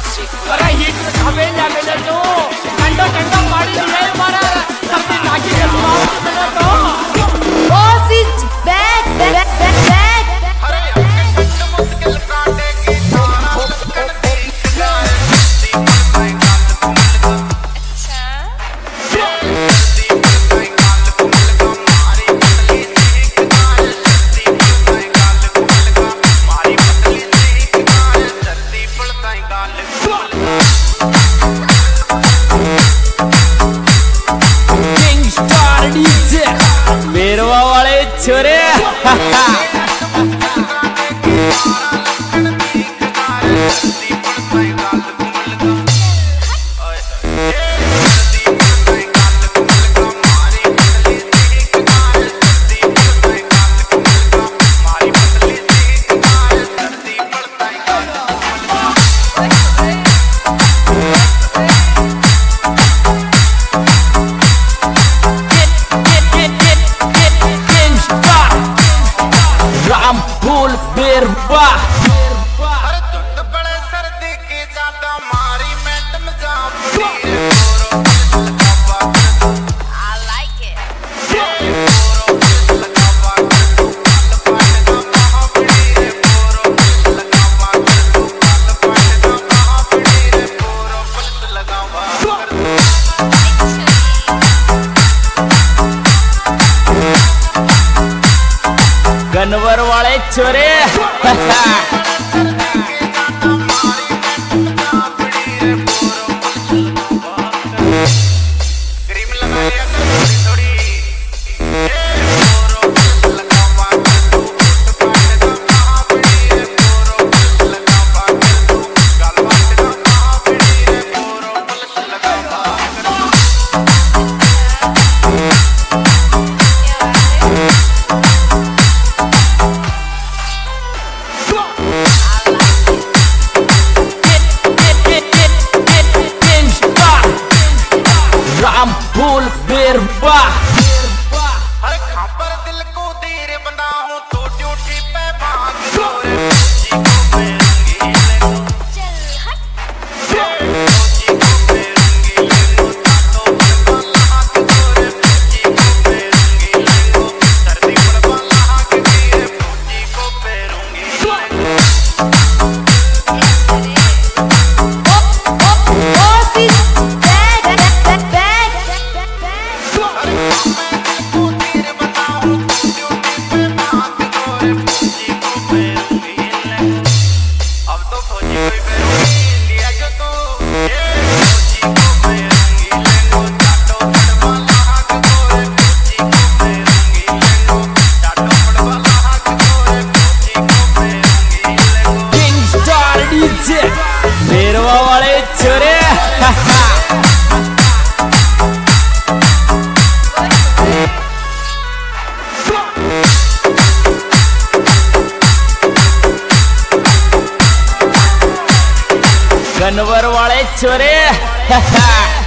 अरे हीटर खावे ना मेरे तो ठंडा ठंडा पानी है हमारा सर्दी नाकी के जुआब मेरे तो boss is back back back back अरे आपके शब्द मुश्किल काटे की तारा लटकन देख जाए दीप में गाल कुमल अच्छा दीप में गाल कुमल मारी पतली सीख जाए दीप में गाल कुमल मारी पतली सीख जाए धरती पड़ता है गाल बेरवा वाले छोरे फूल बेरवा अरे तुत बड़े सर्दी की ज्यादा मारी मैडम जा पड़ी बोरो लगावा आई लाइक इट बोरो लगावा काल पाट का महाबड़ी बोरो लगावा काल पाट का महाबड़ी बोरो पुलिस लगावा गनवर वाले छोरे क्रीम लगा लिया थोड़ी थोड़ी बोरो लगावा पाट का महाबड़ी बोरो लगावा काल पाट का महाबड़ी बोरो पुलिस लगावा राम फूल बेरवा हर खापर दिल को देर बंदा हूँ तो ड्यूटी पे भाग जोरे जी को मैं रंगीले को चल हट जी को मैं रंगीले को तातो पड़वाला हाथ जोरे जी को मैं रंगीले को सर्दी पड़वाला हाथ गिरे जी को मैं रंगीले boss is back back back हर खापर दिल को देर बंदा हूँ तो ड्यूटी पे भाग जोरे जी को मैं रंगीले अब तो फौजी कोई बेरोगी लिया जो तो फौजी को मैं रंगीले को चाटो पड़वाला हाथ गोरे फौजी को मैं रंगीले को चाटो पड़वाला हाथ गोरे फौजी को मैं रंगीले को किंग स्टार डीजे बेरवा वाले छोरे गनवर वाले छोरे